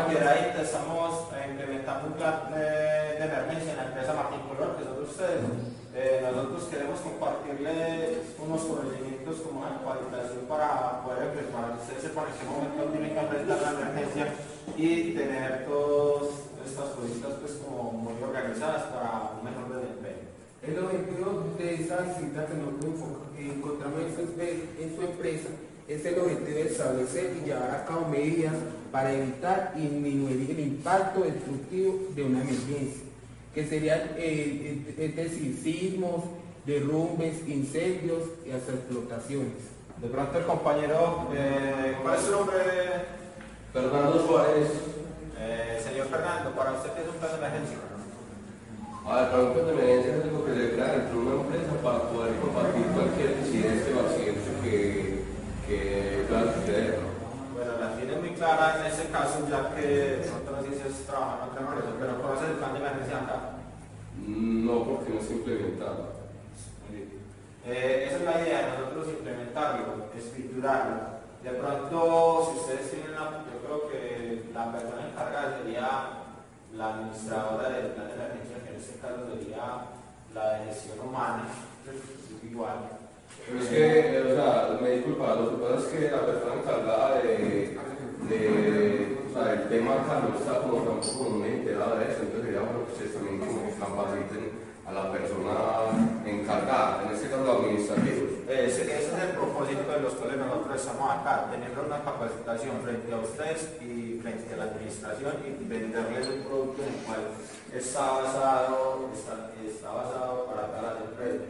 compañera, ahí estamos implementando un plan de emergencia en la empresa Martín Color, que son ustedes. Nosotros queremos compartirles unos conocimientos como una actualización para poder prepararse, sepan en qué momento tienen que enfrentar la emergencia y tener todas estas cositas pues como muy organizadas para un mejor desempeño. El objetivo de esta cita que nosotros encontramos en su empresa es el objetivo de establecer y llevar a cabo medidas para evitar y disminuir el impacto destructivo de una emergencia, que serían, es decir, sismos, derrumbes, incendios y hasta explotaciones. De pronto el compañero, ¿cuál es su nombre? Fernando Suárez. Señor Fernando, ¿para usted qué es un plan de emergencia? A ver, para un plan de emergencia es algo que se crea dentro de una empresa para poder combatir cualquier incidente o accidente que pueda suceder, ¿no? Bueno, la tiene muy clara en ese caso, ya que nosotros dices trabajar en otra empresa, pero ¿conoces el plan de emergencia acá? No, porque no está implementado. Esa es la idea de nosotros implementarlo, escriturarlo. De pronto, si ustedes tienen yo creo que la persona encargada sería la administradora del plan de emergencia, que en este caso sería la de gestión humana, igual. Pero es que, o sea, me disculpa, lo que pasa es que la persona encargada o sea, el tema acá no está como tampoco muy enterada de eso, entonces sería bueno que ustedes también como que capaciten a la persona encargada, en este caso los administrativos. Ese es el propósito de los cuales nosotros estamos acá, tener una capacitación frente a ustedes y frente a la administración y venderles un producto en el cual está basado para todas las empresas.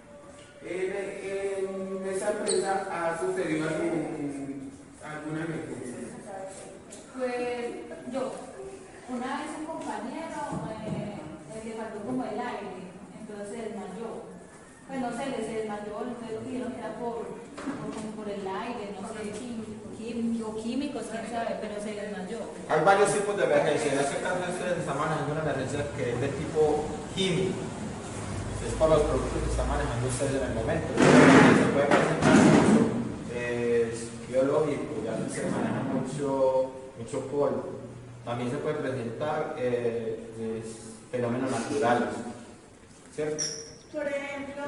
En esa empresa ha sucedido alguna emergencia. Pues yo, una vez un compañero le faltó como el aire, entonces se desmayó. Pues no sé, se desmayó, luego dijeron que era por el aire, no sé, químicos, quién sabe, pero se desmayó. Hay varios tipos de emergencia, en este caso ustedes están manejando una emergencia que es de tipo químico. Es por los productos que están manejando ustedes en el momento. Se puede presentar mucho biológico, ya se maneja mucho polvo. También se puede presentar fenómenos naturales, ¿cierto? Por ejemplo,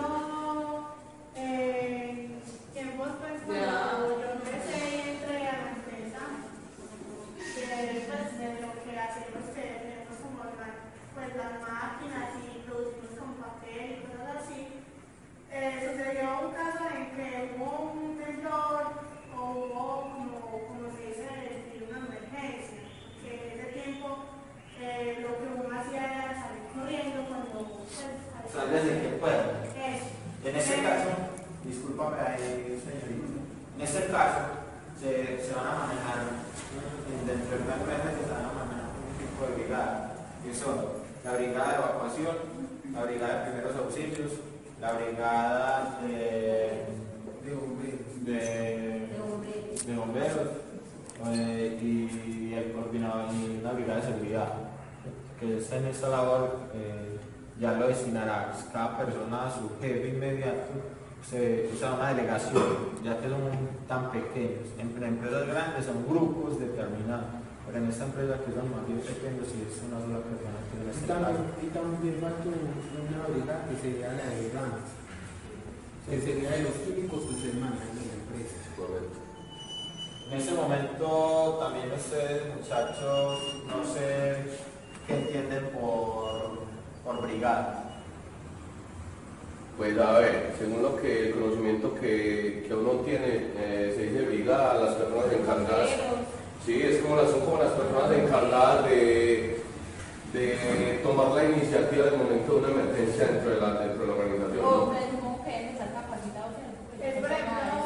tiempos pues cuando yo empecé y entré a la empresa, que pues de lo que hacemos que tenemos como pues las máquinas y producimos con papel y cosas así, sucedió un caso en que hubo un temblor o hubo como se dice decir una emergencia, que en ese tiempo lo que uno hacía era salir corriendo cuando Sales de que pueda. En este caso, discúlpame ahí, señorita, en este caso se van a manejar, dentro de una empresa se van a manejar un tipo de brigada, que son la brigada de evacuación, la brigada de primeros auxilios, la brigada de bomberos y el coordinador y una brigada de seguridad, que está en esta labor. Ya lo destinará cada persona a su jefe inmediato, se usa una delegación, ya que son tan pequeños. En empresas grandes son grupos determinados, pero en esta empresa que son más bien pequeños sí es una sola persona que debe estar. Y también falta una brigada que sería la de ramas, que sería de los químicos que se manejan en la empresa. Correcto. En este momento también ustedes muchachos, no sé qué entienden por brigada. Pues a ver, según el conocimiento que uno tiene, se dice brigada, las personas encargadas. Sí, son como las personas encargadas de tomar la iniciativa en el momento de una emergencia dentro de la organización, ¿no? O presumo que estar capacitados en por ejemplo,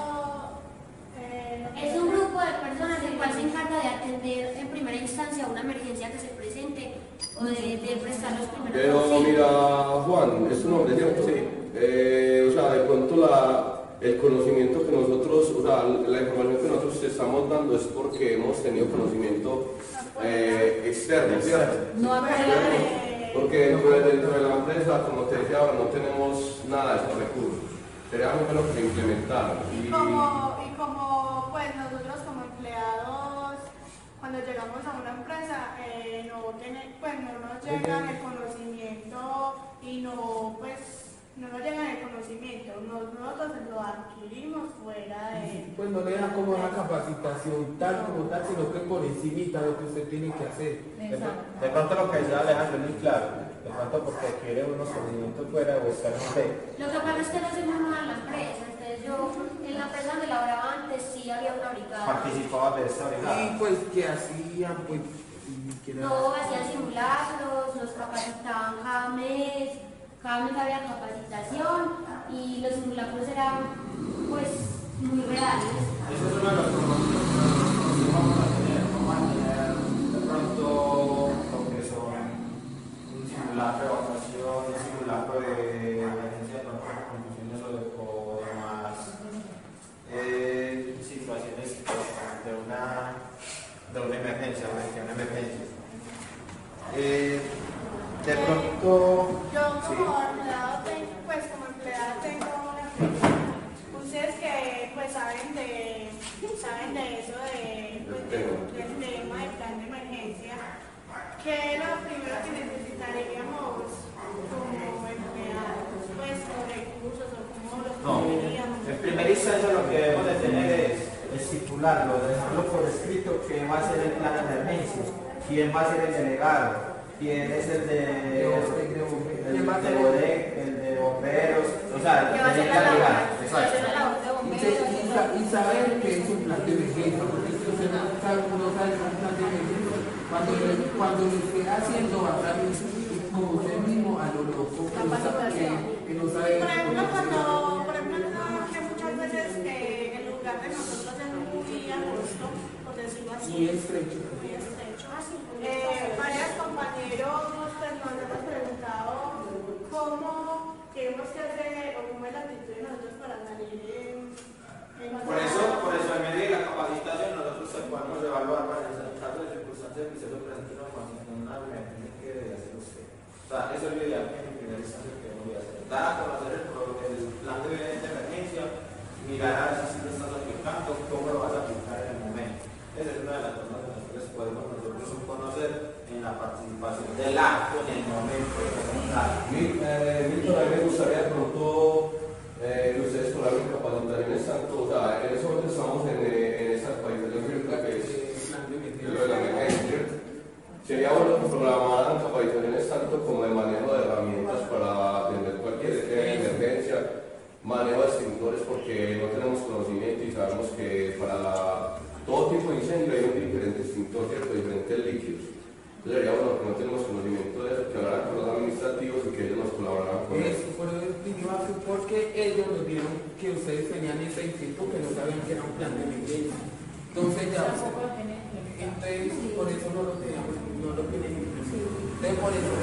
es un grupo de personas el cual se encarga de atender en primera instancia una emergencia que se presente o de prestar los primeros Pero auxilios. mira, Juan, es un nombre, ¿cierto? Sí. O sea, de pronto el conocimiento que nosotros, o sea, la información que nosotros estamos dando es porque hemos tenido conocimiento externo, ¿cierto? no Porque dentro de la empresa, como te decía ahora, no tenemos nada de esos recursos. Sería muy bueno que se implementaran. y como pues nosotros como empleados cuando llegamos a una empresa pues no nos llegan el conocimiento y no nos llegan el conocimiento, nosotros lo adquirimos fuera de... Pues no le dan como una capacitación tal como tal, sino que por encimita lo que usted tiene que hacer. De pronto lo que decía Alejandro es muy claro, de pronto porque quiere unos conocimientos fuera o estar en usted. Lo que pasa es que no se llama en la empresa, entonces yo en la empresa donde laboraba antes sí había una brigada. Participaba de esta brigada. Y pues que hacían, pues... No, hacían simulacros, nos capacitaban cada mes había capacitación y los simulacros eran pues muy reales. Eso es uno de los propósitos que vamos a tener, vamos a tener de pronto lo que son un simulacro de evacuación, un simulacro de emergencia de confusiones o demás situaciones de una emergencia, de pronto... Yo como empleado tengo una pregunta. Ustedes que pues saben de eso del tema del plan de emergencia, ¿qué es lo primero que necesitaríamos como empleados? Pues los recursos o cómo los tendríamos. En primera instancia lo que debemos de tener es estipularlo, dejarlo por escrito qué va a ser el plan de emergencia, quién va a ser el delegado, quién es el de bomberos, o sea, que va a ser la labor de bomberos. Y saber que es un plan de emergencia, porque si usted no sabe un plan de emergencia, cuando lo esté haciendo va a estar como usted mismo a lo loco, que no sabe. Por ejemplo, que muchas veces el lugar de nosotros es muy angosto, por decirlo así. Muy estrecho. Varios compañeros pues, nos hemos preguntado cómo tenemos que hacer o cómo es la actitud de nosotros para salir en Por eso en medio de la capacitación nosotros podemos evaluar para el caso de circunstancias que se lo presenten con una emergencia que debe hacer usted. O sea, eso es lo ideal que en primera instancia que debemos hacer. Dar a conocer el plan de emergencia, mirar a ver si lo estás aplicando, cómo lo vas a aplicar en el momento. Esa es una de las cosas que nosotros podemos conocer en la participación del acto en el momento. Víctor, a mí me gustaría de pronto que ustedes podrán capacitar en esta cosa. En ese momento estamos en esta capacitación que es lo de la emergencia. Sería bueno que programaran capacitaciones tanto como de manejo de herramientas para atender cualquier emergencia, manejo de extintores, porque no tenemos conocimiento y sabemos que para todo tipo de incendio hay un diferente extintor, ¿cierto? Diferentes líquidos. Entonces sería bueno que no tenemos conocimiento de eso, que hablaran con los administrativos y que ellos nos colaboraran con eso. Porque ellos nos dieron que ustedes tenían ese instinto que no sabían que era un plan de emergencia. Entonces ya, entonces por eso no lo teníamos, no lo tenemos. Entonces por eso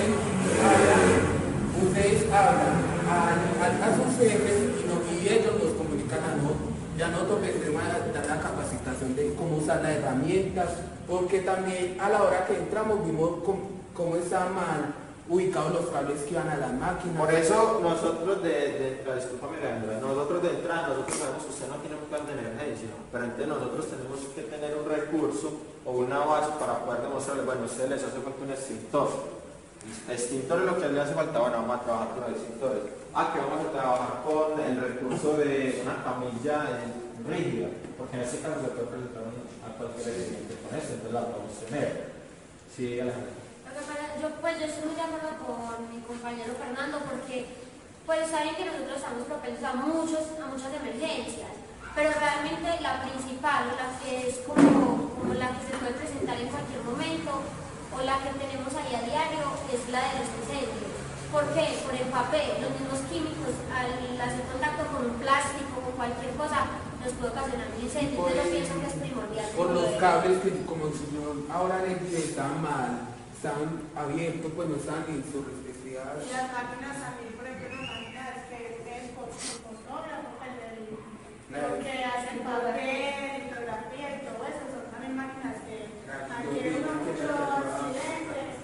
ustedes hablan a sus jefes y ellos nos comunican a nosotros. Ya nosotros vendremos a dar la capacitación de cómo usar las herramientas, porque también a la hora que entramos vimos cómo estaban mal ubicados los cables que iban a las máquinas. Por eso nosotros discúlpame Leandra, nosotros de entrada, nosotros sabemos que usted no tiene un plan de emergencia, pero entonces nosotros tenemos que tener un recurso o una base para poder demostrarle, bueno, a ustedes les hace falta un extintor. Extintor es lo que le hace falta, bueno, vamos a trabajar con los extintores. Que vamos a trabajar con el recurso de una camilla rígida, porque en este caso se puede presentar a cualquier accidente con eso, entonces la podemos tener. Sí, Alejandro. Yo estoy muy de acuerdo con mi compañero Fernando, porque pues saben que nosotros estamos propensos a muchas emergencias, pero realmente la principal, la que es como la que se puede presentar en cualquier momento, o la que tenemos ahí a diario, es la de los incendios. ¿Por qué? Por el papel, los mismos químicos, al hacer contacto con un plástico o cualquier cosa, nos puede ocasionar un incendio. Entonces yo pienso que es primordial. Por los cables que, como el señor ahora les dice, estaban mal, estaban abiertos, pues no estaban en su respectividad. Y las máquinas también, por ejemplo, las máquinas que es por fotógrafo, lo que hacen papel, litografía y todo eso, son también máquinas que adquieren muchos accidentes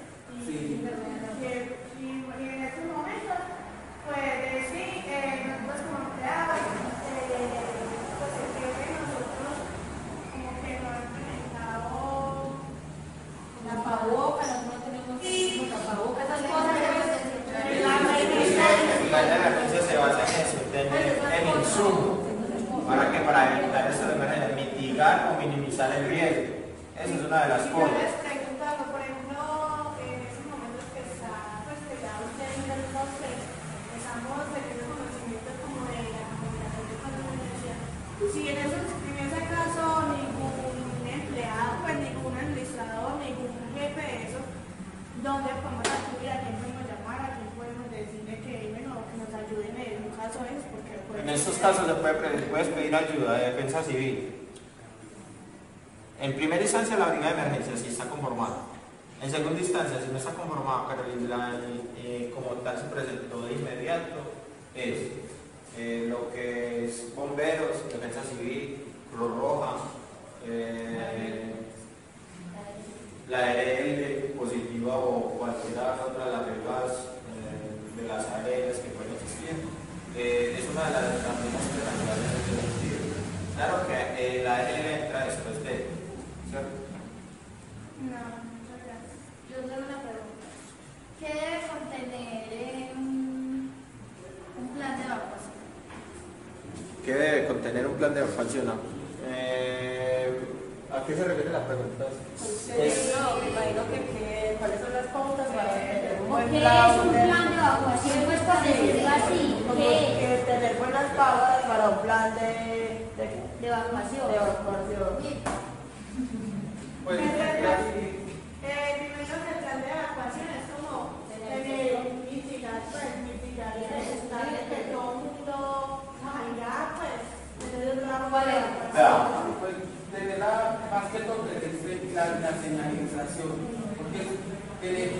y en estos momentos, pues sí, nosotros como empleados, pues el que nosotros como que no han implementado insumo. ¿Para qué? Para evitar estas emergencias, mitigar o minimizar el riesgo. Esa es una de las Y yo cosas. les preguntaba, por ejemplo, en esos momentos que está, pues que ya ustedes estamos teniendo conocimiento como de la comunicación de conferencia. Si en ese caso ningún empleado, pues ningún administrador, ningún jefe de eso, ¿dónde podemos acudir? ¿A quién podemos llamar? ¿A quién podemos decirle que, bueno, que nos ayuden en un caso de eso? Porque, pues, En estos casos se puedes pedir ayuda de defensa civil. En primera instancia la brigada de emergencia si está conformada. En segunda instancia, si no está conformada, pero como tal se presentó de inmediato, es lo que es bomberos, defensa civil, Cruz Roja, la ARL positiva o cualquiera otra de las reglas de las áreas que pueden existir. Es una de las herramientas que ayudan en ese sentido. Claro que la ARL entra después de, ¿cierto? no, muchas gracias. Yo tengo una pregunta. ¿Qué debe contener un plan de evacuación? ¿Qué debe contener un plan de evacuación? ¿A qué se refiere la pregunta? Me imagino que cuáles son las pautas para tener un buen ¿Qué es plan. un plan de evacuación? Pues por decirlo así, Como ¿qué es? que tener buenas pautas para un plan de evacuación. evacuación. Pues, Primero que el plan de evacuación es como mitigar el estar de que todo el mundo vaya, pues, entonces ¿Cuál es? Pues tener más que todo la señalización, porque tener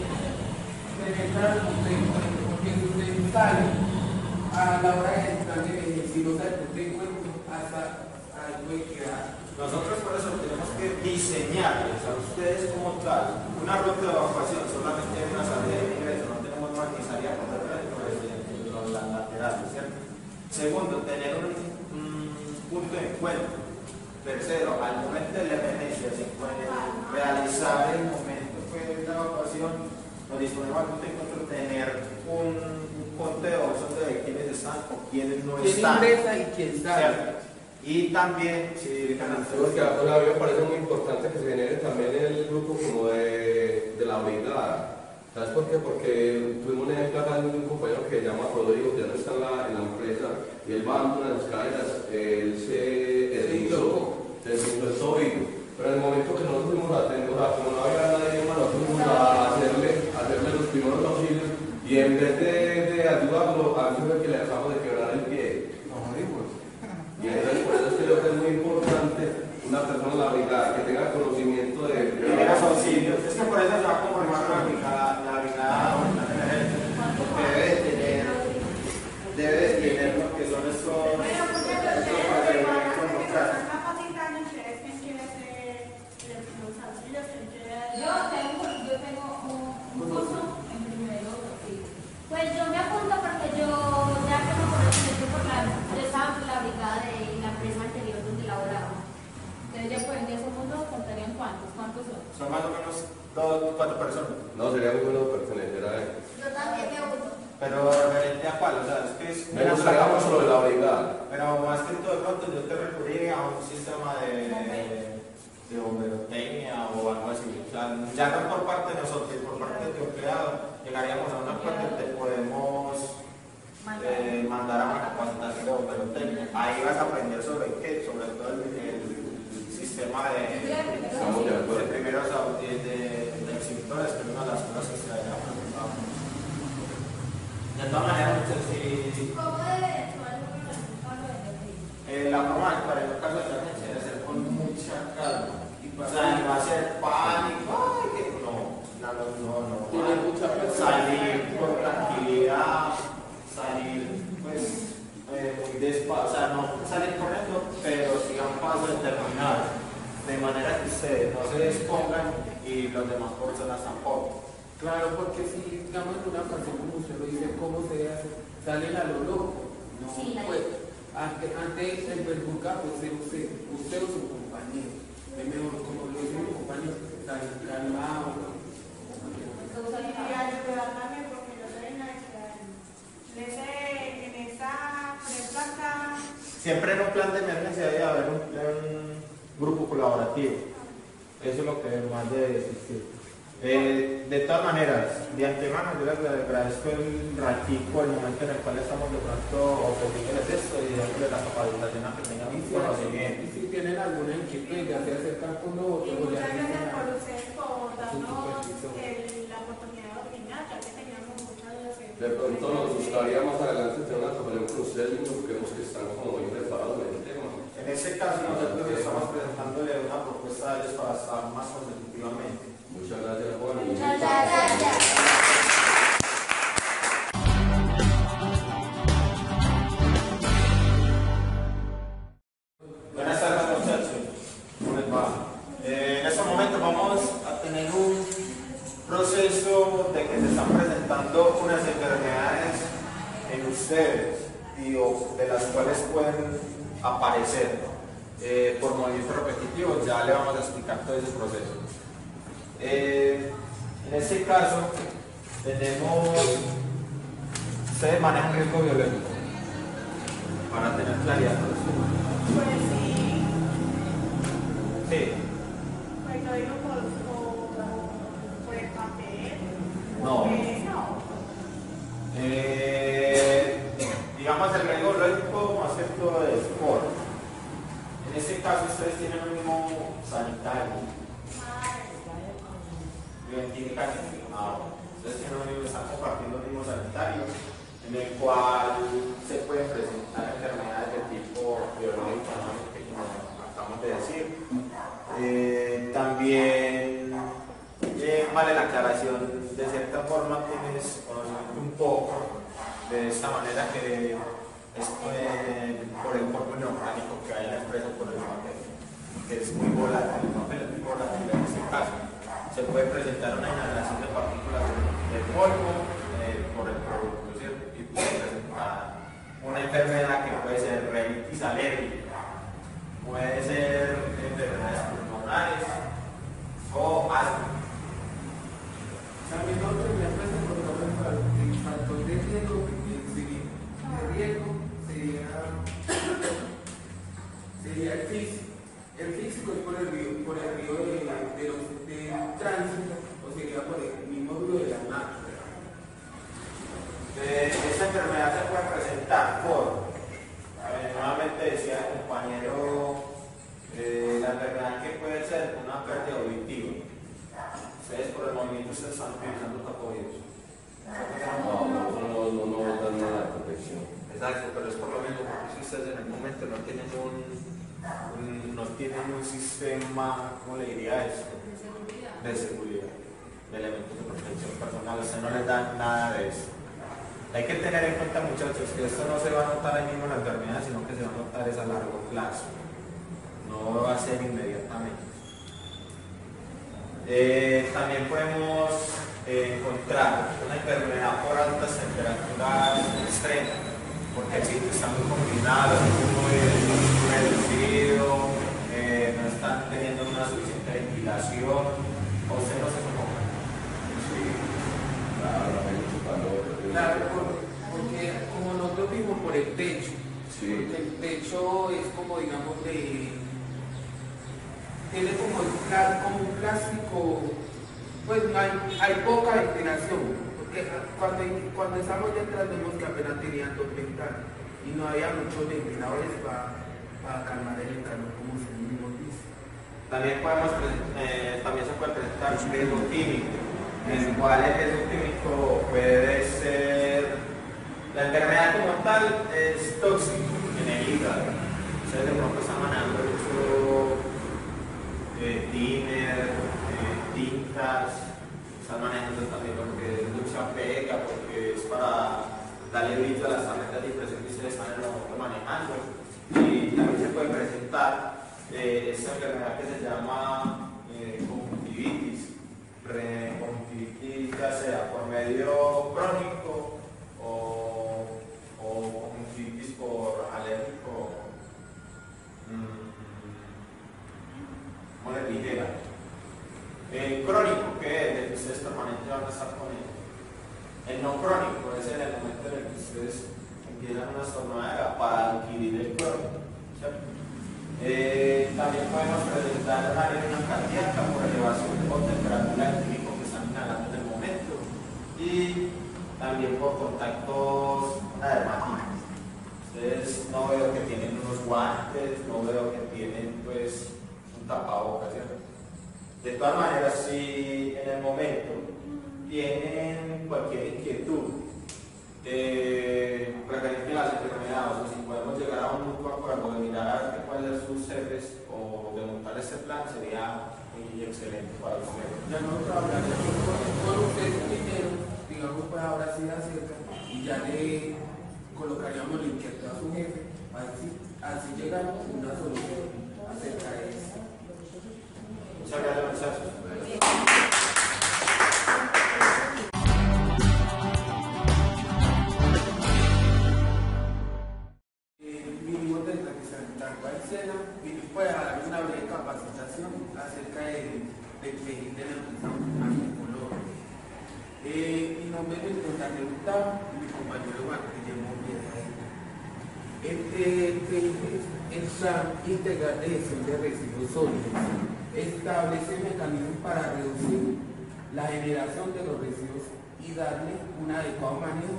claro porque si usted sale a la hora de entrar en el si no sabe por qué encuentro hasta ahí puede quedar. nosotros por eso tenemos que diseñarles a ustedes como tal una ruta de evacuación, solamente hay una salida de ingreso, no tenemos más ni salida por detrás ni por las laterales, ¿cierto? Segundo, tener un punto de encuentro. Tercero, al momento de la emergencia se puede realizar el momento de la evacuación, nos disponemos al punto de encuentro, tener un conteo de quiénes están o quiénes no ¿Quién están. ingresa y quién sale? ¿Cierto? Y también, si Porque a mí me parece muy importante que se genere también el grupo como de la brigada. ¿Sabes por qué? Porque tuvimos un ejemplo acá de un compañero que se llama Rodrigo, que ya no está en la empresa, y él va a una de las escaleras, él se deslizó el tobillo. Pero en el momento que nosotros fuimos a atender, como no había nadie más, nosotros fuimos a hacerle los primeros auxilios, y en vez de ayudarlo, a mí fue que le acabamos de quebrar el pie. Y entonces por eso es que creo que es muy importante una persona en la brigada que tenga conocimiento de primeros auxilios. Es que por eso se va a conformar la brigada porque debe de tener lo que son estos bueno, porque procedimientos los que locales. están capacitando ustedes, ¿quién quiere ser los auxilios? ¿Quién quiere Yo tengo un curso en primero auxilio. Pues yo me apunto porque yo ya tengo conocimiento yo estaba en la brigada de la empresa anterior donde laboraba. Entonces ya pueden, de esos mundos contarían cuántos son. Son más o menos 4 personas. No, sería muy bueno pertenecer a él. Yo también me apunto. Pero referente a cuál, o sea, es que es Me gustaría mucho lo de la brigada. pero más que todo de pronto yo te recurriría a un sistema de bomberotecnia o algo así. O sea, ya no por parte de nosotros, por parte de tu empleado, llegaríamos a un acuerdo y te podemos mandar a una capacitación de bomberotecnia. Ahí vas a aprender sobre qué, sobre todo el sistema de Estamos de acuerdo. primeros de extintores, que es una de las cosas que se debería preocupar. De todas maneras, si ¿Cómo debe actuar el número de caso de emergencia? la forma de actuar en los casos de emergencia debe ser con mucha calma. O sea, no va a ser pánico, ay, que no. Tiene mucha presión. Salir con tranquilidad, salir pues muy despacio, o sea, no salir corriendo, pero sí a un paso determinado, de manera que ustedes no se despongan y los demás personas tampoco. Claro, porque si digamos en una ocasión como usted lo dice, ¿cómo se hace? Salen a lo loco. No, Sí, pues, ante el perjudicar, pues usted o su compañero. Es mejor, como lo dice mi compañero, estar calmado. y ayudar también porque yo soy una extraña. En esa, por ejemplo acá, siempre en un plan de emergencia debe haber un grupo colaborativo. Eso es lo que más debe existir. De todas maneras, de antemano yo les agradezco el ratico, el momento en el cual estamos de pronto ofreciéndoles esto y dándole la capacitación a que tengan un conocimiento. Y si tienen alguna inquietud, ya se acercan con nosotros. Y muchas ya gracias dicen, por ustedes por darnos supervisor. la oportunidad de opinar, ya que teníamos muchas dudas. De pronto nos gustaría más adelante tener una conversación con ustedes mismos porque vemos que están como muy preparados en el tema. En este caso nosotros estamos presentándole una propuesta a ellos para estar más consecutivamente. Muchas gracias, Juan. Muchas gracias. Buenas tardes, muchachos. ¿Cómo les va? En este momento vamos a tener un proceso de que se están presentando unas enfermedades en ustedes y de las cuales pueden aparecer por movimientos repetitivos. Ya le vamos a explicar todo ese proceso. En este caso tenemos, ustedes manejan riesgo biológico para tener claridad. Pues sí, Sí. pues lo digo por el papel. No. Digamos el riesgo biológico más que todo es por. En este caso ustedes tienen un mismo sanitario. Ustedes están compartiendo un mismo sanitario en el cual se pueden presentar enfermedades de tipo biológico, como acabamos de decir. También vale la aclaración, de cierta forma tienes conocimiento un poco de esta manera que es por el polvo inorgánico que hay en la empresa por el papel, que es muy volátil, el papel es muy volátil en este caso. Se puede presentar una inhalación de partículas de polvo por el producto, ¿cierto? Y puede presentar una enfermedad que puede ser rinitis alérgica, puede ser enfermedades pulmonares o asma. También nosotros en la empresa encontramos el factor de riesgo sería el físico. El físico es por el río del tránsito, o sería por el mismo río de la máquina. Esta enfermedad se puede presentar por, nuevamente decía el compañero, la enfermedad que puede ser una pérdida auditiva. Ustedes por el movimiento se están utilizando tapoides. No dan nada de protección. Exacto, pero es por lo mismo, porque si ustedes en el momento no tienen un sistema, ¿cómo le diría esto? De seguridad, de elementos de protección personal, ustedes no les dan nada de eso. Hay que tener en cuenta, muchachos, que esto no se va a notar ahí mismo en la enfermedad, sino que se va a notar es a largo plazo, no va a ser inmediatamente. También podemos encontrar una enfermedad por altas temperaturas extremas, porque el sitio está muy combinado, muy reducido, no están teniendo una suficiente ventilación, o usted no se soporta. Sí, claro, hay mucho calor. Claro, porque como nosotros vimos por el techo, Sí. porque el techo es como, digamos, tiene como un plástico, pues hay poca ventilación, porque cuando estamos detrás vemos que apenas tenían 2 ventanas y no había muchos ventiladores para calmar el calor, como se mismo dice. También se puede presentar un riesgo químico, en el cual el riesgo químico puede ser, la enfermedad como tal es tóxica en el hígado. Ustedes de pronto están manejando mucho thinner, tintas, están manejando también lo que es lucha pega, porque es para darle brillo a las tarjetas de impresión que ustedes están en el momento manejando. Y también se puede presentar esta enfermedad que se llama conjuntivitis, ya sea por medio crónico o conjuntivitis por alérgico ligera. Crónico, que es el que ustedes permanentemente van a estar con él. El no crónico es en el momento en el que ustedes empiezan una estornadera para adquirir el cuerpo, ¿cierto? También podemos presentar una arritmia cardíaca por elevación o temperatura del químico que están inhalando en el momento, y también por contactos, una dermatitis. Ustedes no veo que tienen unos guantes, no veo que tienen pues un tapabocas, ¿cierto? De todas maneras, si en el momento tienen cualquier inquietud referente a las enfermedades, o si podemos llegar a un mutuo acuerdo de mirar cuáles son sus jefes o de montar este plan, sería muy excelente para ustedes. Ya nosotros hablaremos con ustedes primero, digamos, pues ahora sí acerca, y ya le colocaríamos la inquietud a su jefe, así llegamos a una solución acerca de eso. Muchas gracias, muchachos. Vinimos de la Barcena y puede dar una breve capacitación acerca del perfil de la empresa Agricolor. Mi nombre es el contador Gustavo y mi compañero Juan Guillermo Villarreal. El plan integral de gestión de residuos sólidos establece mecanismos para reducir la generación de los residuos y darle un adecuado manejo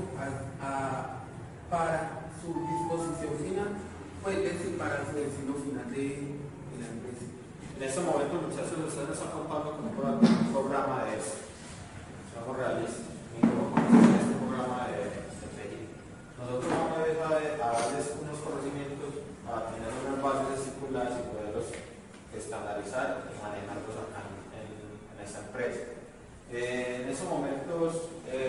para su disposición final, pues decir, para su destino final de la empresa. En este momento, muchachos, ustedes están contando con un programa de eso. Somos realistas. Este programa de PI. Nosotros vamos a darles unos conocimientos para tener unas bases circulares y poderlos estandarizar y manejarlos acá en esta empresa. En esos momentos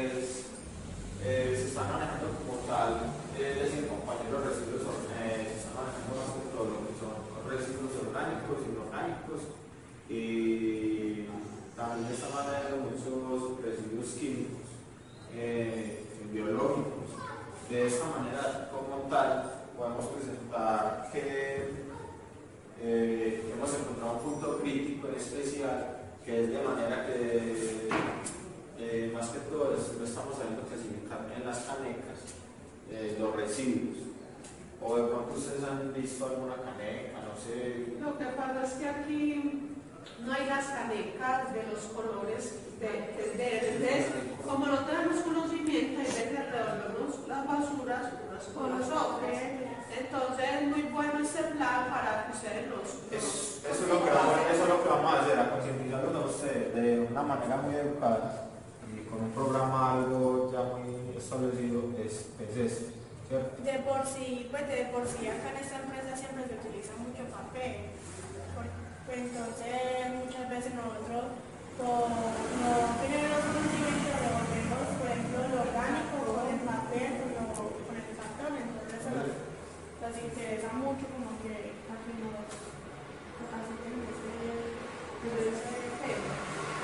se están manejando como tal, es decir, compañeros residuos, se están manejando más que todo lo que son residuos orgánicos, inorgánicos, y también se están manejando muchos residuos químicos, biológicos. De esta manera, como tal, podemos presentar que hemos encontrado un punto crítico en especial, que es de manera que más que todo lo estamos sabiendo clasificar en las canecas, los residuos. O de pronto ustedes han visto alguna caneca, no sé. Lo que pasa es que aquí no hay las canecas de los colores entonces, como no tenemos conocimiento, hay veces revolvemos las basuras con los otros. Entonces es muy bueno este plan para que ustedes Eso es lo que vamos a hacer, a concientizarlos a ustedes de una manera muy educada y con un programa algo ya muy establecido, es eso, ¿cierto? de por sí acá en esta empresa siempre se utiliza mucho papel. Entonces muchas veces nosotros no tenemos conocimiento de volvernos, por ejemplo, lo orgánico con el papel con el cartón. Entonces nos interesa mucho como que aquí nos capaciten ese tema.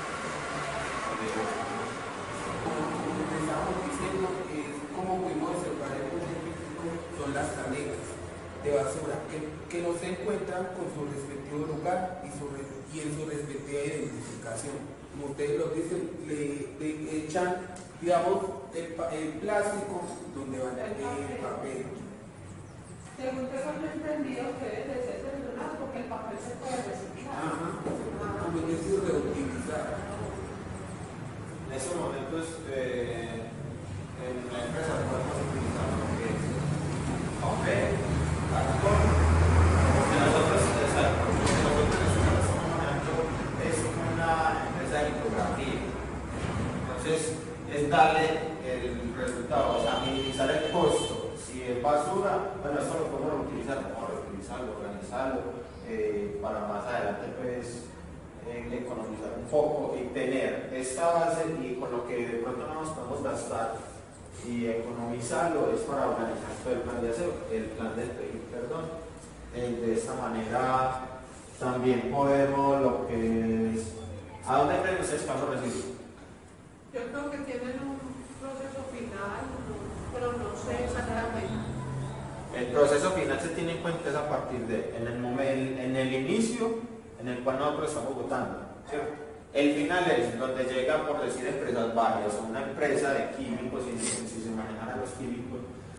Como te estábamos diciendo, como pudimos observar el científico, son las canecas de basura que no se encuentran con su respectivo lugar y en su respectiva identificación. Como ustedes lo dicen, le echan, digamos, el plástico donde va el papel. Según tengo entendido que debe de ser circular porque el papel se puede reciclar. Ajá, como es decir, reutilizar. En esos momentos en la empresa podemos utilizar lo que es papel, cartón, porque nosotros estamos manejando es una empresa de litografía. Entonces es darle el resultado, o sea, minimizar el costo. Si es basura, bueno, eso lo podemos utilizar, organizarlo, para más adelante pues economizar un poco y tener esta base, y con lo que de pronto no nos podemos gastar y economizarlo es para organizar todo el plan de aseo, el plan del PI, perdón. De esta manera también podemos lo que es, ¿a dónde creen ustedes que vamos a recibir? Yo creo que tienen un proceso final, pero no sé exactamente. El proceso final se tiene en cuenta es a partir de, en el inicio en el cual nosotros estamos votando, ¿cierto? El final es donde llega, por decir, empresas varias, o una empresa de químicos, si se manejan a los químicos,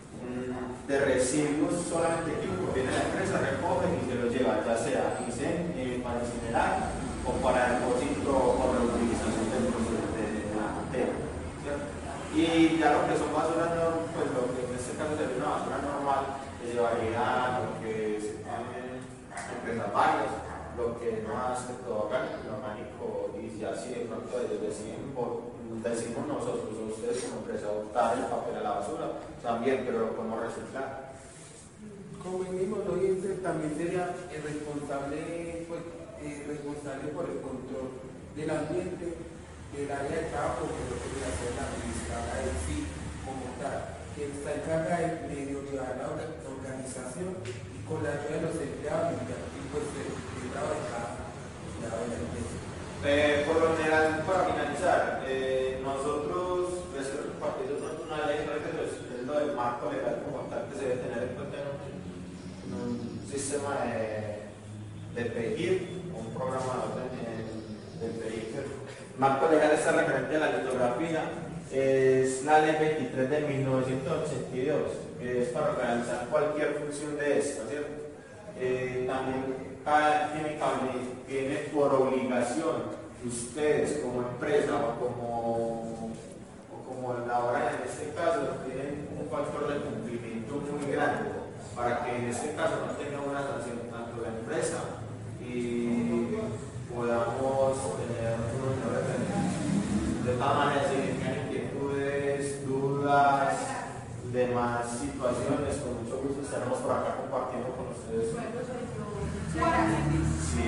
de residuos solamente químicos, viene la empresa, recoge y se los lleva, ya sea para incinerar o para depósito o reutilización del proceso de la materia. Y ya lo que son basuras, pues lo que en este caso sería una basura normal, que llevaría lo que se tiene empresas varias, lo que no hace todo orgánico, y si así de pronto ellos decimos nosotros, o ustedes como empresa, botar el papel a la basura, también, pero lo podemos reciclar. Como el mismo lo dice, también sería el responsable, pues, responsable por el control del ambiente del área de trabajo, que lo que debe hacer la administradora en sí como tal, que está encargada de medio llevar la organización y con la ayuda de los empleados y pues el trabajo de cada empleado de la empresa. Por lo general, para finalizar, nosotros, el partido no es una ley, es lo del marco legal como tal que se debe tener en cuenta en un sistema de PEGIR, un programa de PEGIR. Marco legal está referente a la litografía, es la ley 23 de 1982, que es para realizar cualquier función de esta, ¿cierto? También tiene por obligación ustedes como empresa o como laboral en este caso tienen un factor de cumplimiento muy grande para que en este caso no tenga una sanción tanto la empresa y podamos tener unos mejores beneficios. De tal manera, si tienen inquietudes, dudas, demás situaciones, con mucho gusto estaremos por acá compartiendo con ustedes. Sí.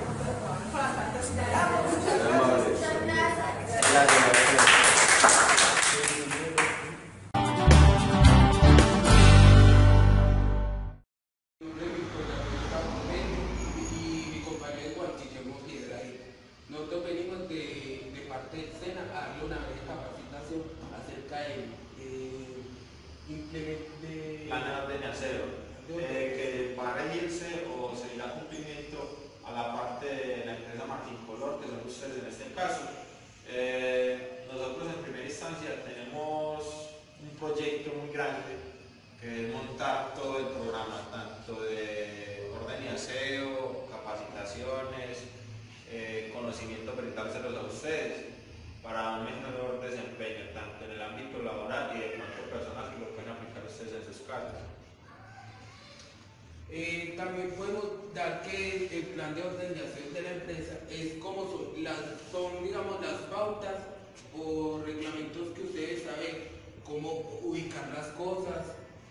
Nosotros venimos de parte del SENA a darle una breve capacitación acerca de Plan de orden y aseo, que va a regirse o se irá cumplimiento a la parte de la empresa Martín Color, que son ustedes en este caso. Nosotros en primera instancia tenemos un proyecto muy grande que es montar todo el programa, tanto de orden y aseo, capacitaciones, conocimiento, brindárselos a ustedes para un mejor desempeño, tanto en el ámbito laboral y de pronto personal, que lo pueden aplicar ustedes en sus casas. También podemos dar que el plan de organización de la empresa es como son digamos, las pautas o reglamentos que ustedes saben cómo ubicar las cosas,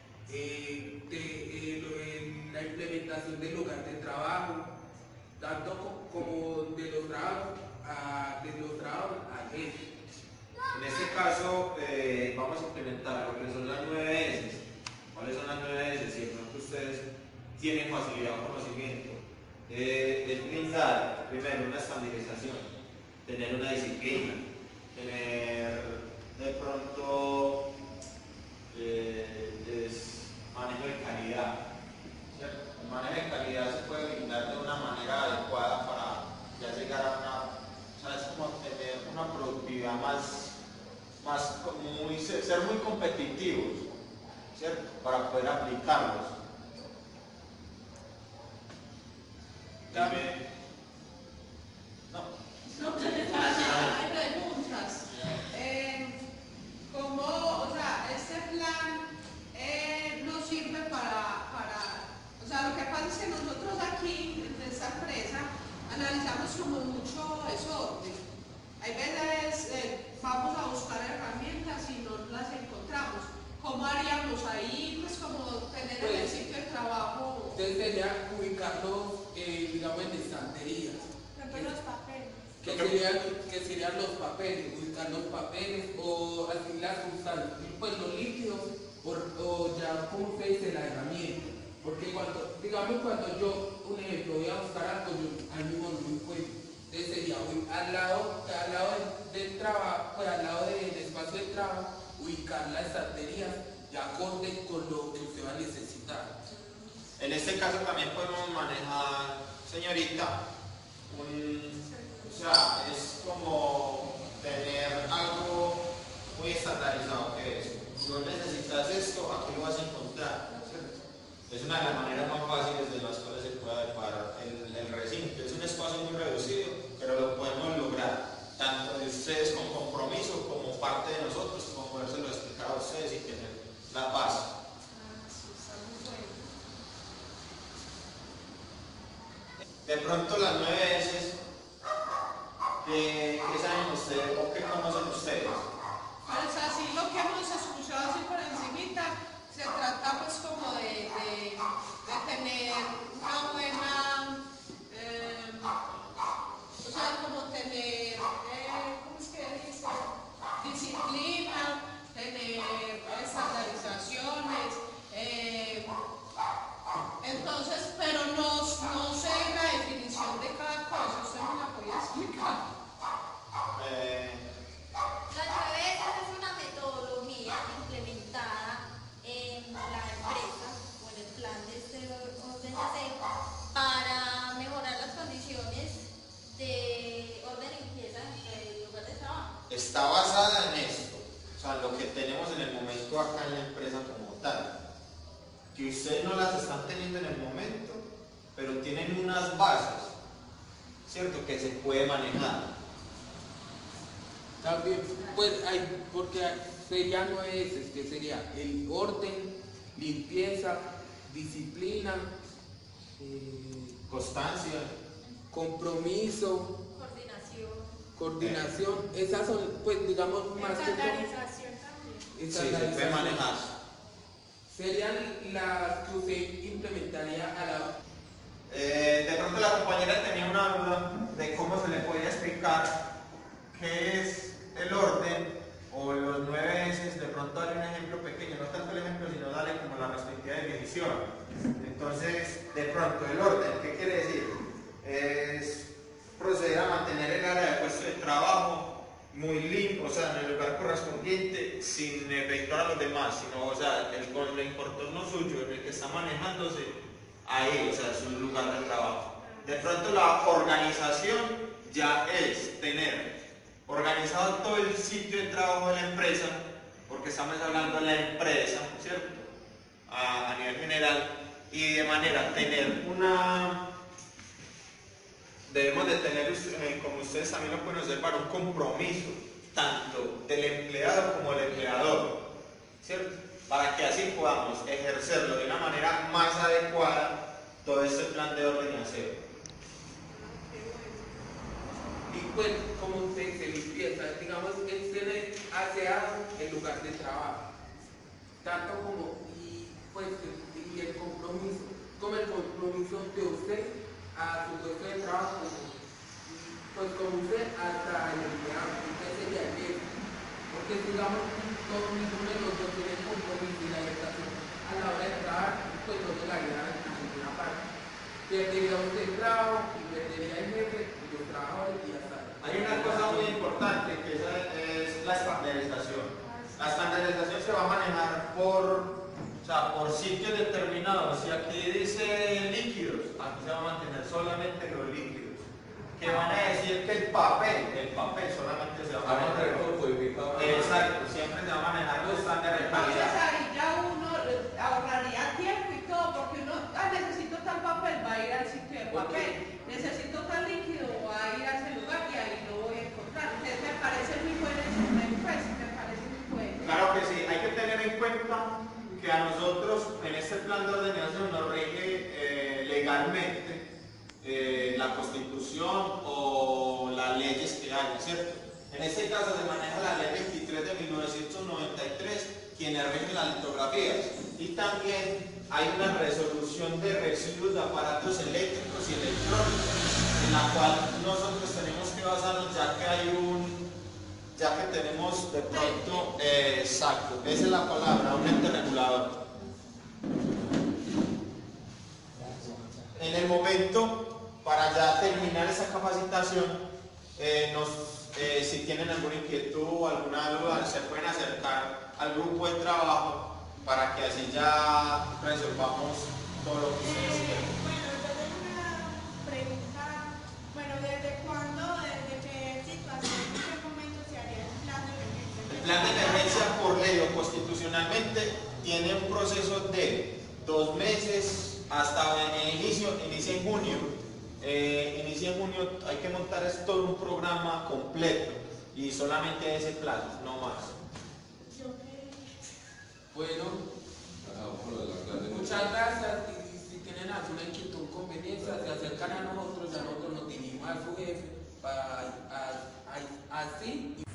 la implementación del lugar de trabajo, tanto como de los trabajos a gente. En este caso vamos a implementar lo que son las 9 S. ¿Cuáles son las 9 S? Si de pronto ustedes tienen facilidad o conocimiento, es brindar primero una estandarización, tener una disciplina, tener de pronto manejo de calidad. ¿Cierto? El manejo de calidad se puede brindar de una manera adecuada para ya llegar a es como tener una productividad ser muy competitivos, ¿cierto? Para poder aplicarlos. No, hay preguntas. ¿Cómo, o sea, este plan nos sirve o sea, lo que pasa es que nosotros aquí, en esta empresa, analizamos como mucho desorden. Hay veces vamos a buscar herramientas y no las encontramos. ¿Cómo haríamos ahí, pues, como tener el sitio de trabajo? Entonces sería ubicarlos, digamos, en estanterías. Los papeles. Que serían los papeles, ubicar los papeles o así las sustancias, pues los líquidos o ya como usted dice la herramienta. Porque cuando yo, un ejemplo, voy a buscar algo, yo al mismo no me encuentro. Entonces sería al lado del trabajo, pues al lado del espacio de trabajo, ubicar la estantería de acorde con lo que usted va a necesitar. En este caso también podemos manejar, señorita, o sea, es como tener algo muy estandarizado que es si vos necesitas esto, aquí lo vas a encontrar, ¿cierto? Es una de las maneras más fáciles de las cuales se puede adecuar el recinto. Es un espacio muy reducido, pero lo podemos lograr, tanto de ustedes con compromiso como parte de nosotros, como podérselo explicar a ustedes y tener la paz. De pronto las 9 veces, ¿qué saben ustedes o qué conocen ustedes? Pues así lo que hemos escuchado así por encimita, se trata pues como de tener una buena, o sea, como tener, ¿cómo es que dice? Disciplina, tener estandarizaciones, entonces, pero no sé la definición de cada cosa, usted me la puede explicar. Las 9 veces es una metodología implementada en la empresa o en el plan de este orden de aseo para mejorar las condiciones de orden y limpieza del lugar de trabajo. Está basada en esto, o sea, lo que tenemos en el momento acá en la empresa como tal. Que ustedes no las están teniendo en el momento, pero tienen unas bases, ¿cierto? Que se puede manejar. También, pues porque serían 9 veces, que sería el orden, limpieza, disciplina, Constancia. compromiso, coordinación, esas son, pues digamos, más que Estandarización también. Sí, se puede manejar. serían las que usted implementaría a la... De pronto la compañera tenía una duda de cómo se le podía explicar qué es el orden o los 9 S. De pronto darle un ejemplo pequeño, no tanto el ejemplo, sino darle como la respectiva definición. Entonces, de pronto el orden, ¿qué quiere decir? Es proceder a mantener el área de puesto de trabajo muy limpio, o sea, en el lugar correspondiente, sin efectuar a los demás, sino, o sea, con el entorno suyo, en el que está manejándose, ahí, o sea, su lugar de trabajo. De pronto la organización ya es tener organizado todo el sitio de trabajo de la empresa, porque estamos hablando de la empresa, ¿cierto? A nivel general, y de manera tener una... Debemos de tener, como ustedes también lo pueden observar, un compromiso, tanto del empleado como del empleador, ¿cierto? Para que así podamos ejercerlo de una manera más adecuada todo este plan de orden y aseo. Y pues, como se limpieza, digamos, es tener aseado el lugar de trabajo, tanto como, y el compromiso, como el compromiso de usted a su puesto de trabajo, pues como usted hasta el empleado, usted sería el jefe, porque digamos, todos ninguno de los dos tienen compromiso y la adaptación a la hora de trabajar, pues no llegaría a ninguna parte. Perdería usted el trabajo y perdería el jefe y los trabajadores y hasta. Hay una cosa muy importante que es la estandarización. La estandarización se va a manejar por sitios determinados. Si aquí dice líquidos, aquí se va a mantener solamente los líquidos. Que van a decir que el papel solamente se va a manejar. Exacto, siempre se va a manejar los estándares de Entonces calidad. ahí ya uno ahorraría tiempo y todo, porque uno, necesito tal papel, va a ir al sitio del papel, necesito tal líquido, va a ir a ese lugar y ahí lo voy a encontrar. Entonces me parece muy bueno ese pues, me parece muy bueno. Claro que sí, hay que tener en cuenta que a nosotros en este plan de ordenación nos rige legalmente la Constitución o las leyes que hay, ¿cierto? En este caso se maneja la ley 23 de 1993, quienes rigen las litografías, y también hay una resolución de residuos de aparatos eléctricos y electrónicos, en la cual nosotros tenemos que basarnos, ya que tenemos de pronto, exacto, esa es la palabra, un ente regulador. En el momento, para ya terminar esa capacitación, si tienen alguna inquietud o alguna duda, se pueden acercar al grupo de trabajo para que así ya resolvamos todo lo que ustedes quieren. Bueno, yo tengo una pregunta. Bueno, ¿desde cuándo, desde qué situación, en qué momento se haría el plan de emergencia? El plan de emergencia por ley o constitución institucionalmente tiene un proceso de 2 meses hasta inicia en junio. Inicia en junio, hay que montar todo un programa completo y solamente ese plazo, no más. Bueno, muchas gracias. Y si tienen alguna inquietud o conveniencia, se acercan a nosotros nos dirigimos a su jefe para así.